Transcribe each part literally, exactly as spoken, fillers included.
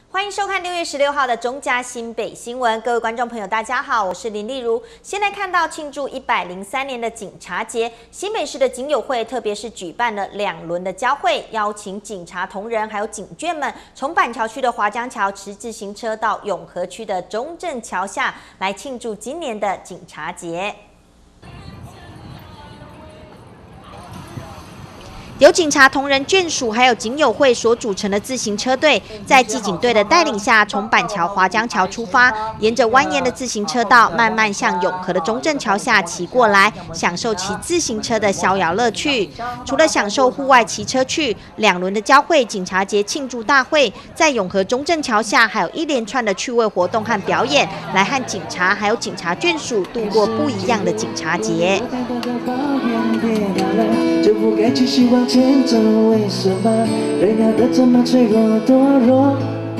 欢迎收看六月十六号的中嘉新北新闻，各位观众朋友，大家好，我是林丽如。先来看到庆祝一百零三年的警察节，新北市的警友会特别是举办了两轮的交会，邀请警察同仁还有警眷们，从板桥区的华江桥骑自行车到永和区的中正桥下来庆祝今年的警察节。 由警察同仁眷属还有警友会所组成的自行车队，在骑警队的带领下，从板桥华江桥出发，沿着蜿蜒的自行车道，慢慢向永和的中正桥下骑过来，享受骑自行车的逍遥乐趣。除了享受户外骑车趣，两轮的交会警察节庆祝大会，在永和中正桥下还有一连串的趣味活动和表演，来和警察还有警察眷属度过不一样的警察节。 就不该继续往前走，为什么人要的这么脆弱堕落？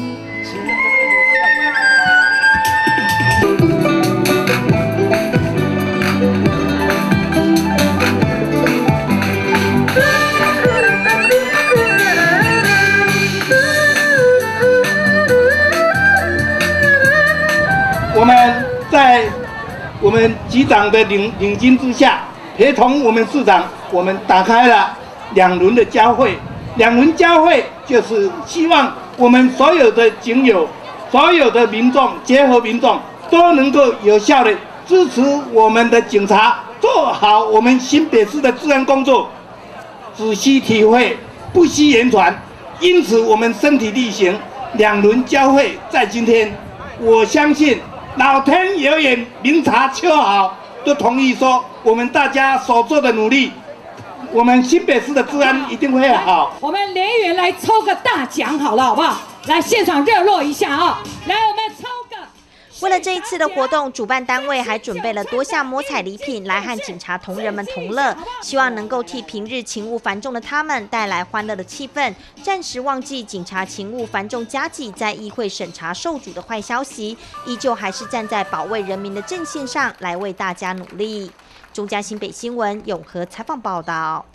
我们在我们局长的领领军之下，陪同我们市长。 我们打开了两轮的交会，两轮交会就是希望我们所有的警友、所有的民众结合民众，都能够有效的支持我们的警察做好我们新北市的治安工作。仔细体会，不惜言传。因此，我们身体力行，两轮交会在今天，我相信老天有眼，明察秋毫，都同意说我们大家所做的努力。 我们新北市的治安一定会好。 我们连员来抽个大奖好了，好不好？来现场热络一下啊！来，我们抽个。 为了这一次的活动，主办单位还准备了多项摸彩礼品来和警察同仁们同乐，希望能够替平日勤务繁重的他们带来欢乐的气氛，暂时忘记警察勤务繁重加急在议会审查受阻的坏消息，依旧还是站在保卫人民的阵线上来为大家努力。中嘉新北新闻永和采访报道。